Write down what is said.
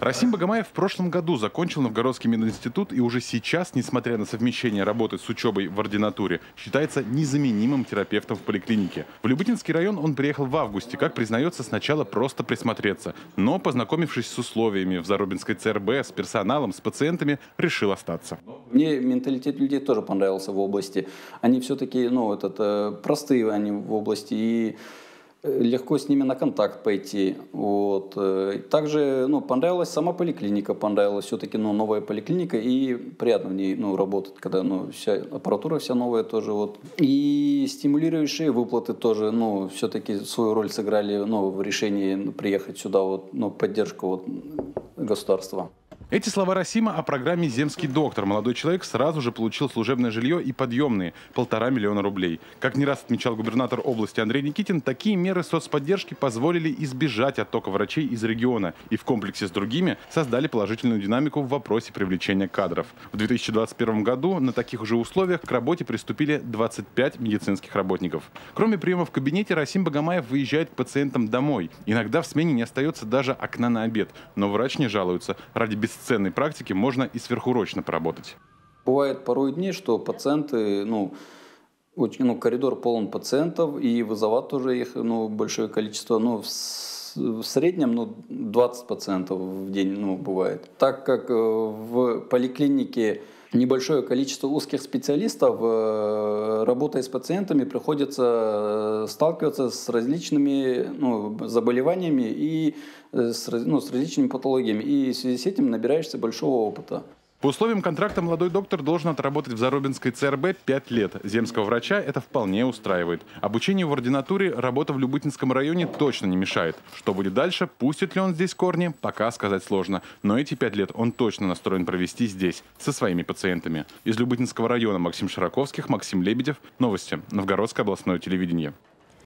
Расим Багамаев в прошлом году закончил Новгородский мединститут и уже сейчас, несмотря на совмещение работы с учебой в ординатуре, считается незаменимым терапевтом в поликлинике. В Любытинский район он приехал в августе, как признается, сначала просто присмотреться. Но, познакомившись с условиями в Зарубинской ЦРБ, с персоналом, с пациентами, решил остаться. Мне менталитет людей тоже понравился в области. Они все-таки простые они в области и легко с ними на контакт пойти. Вот. Также понравилась сама поликлиника, понравилась все-таки новая поликлиника, и приятно в ней работать, когда вся аппаратура вся новая тоже. Вот. И стимулирующие выплаты тоже все-таки свою роль сыграли в решении приехать сюда, поддержку государства. Эти слова Расима о программе «Земский доктор». Молодой человек сразу же получил служебное жилье и подъемные – 1,5 миллиона рублей. Как не раз отмечал губернатор области Андрей Никитин, такие меры соцподдержки позволили избежать оттока врачей из региона и в комплексе с другими создали положительную динамику в вопросе привлечения кадров. В 2021 году на таких же условиях к работе приступили 25 медицинских работников. Кроме приема в кабинете, Расим Багамаев выезжает к пациентам домой. Иногда в смене не остается даже окна на обед. Но врач не жалуется. Ради бесценной практики можно и сверхурочно поработать. Бывает порой дни, что пациенты, коридор полон пациентов, и вызывать тоже их большое количество. В среднем 20 пациентов в день бывает. Так как в поликлинике небольшое количество узких специалистов, работая с пациентами, приходится сталкиваться с различными заболеваниями и с различными патологиями. И в связи с этим набираешься большого опыта. По условиям контракта молодой доктор должен отработать в Зарубинской ЦРБ 5 лет. Земского врача это вполне устраивает. Обучение в ординатуре, работа в Любытинском районе точно не мешает. Что будет дальше, пустит ли он здесь корни, пока сказать сложно. Но эти 5 лет он точно настроен провести здесь, со своими пациентами. Из Любытинского района Максим Широковских, Максим Лебедев. Новости. Новгородское областное телевидение.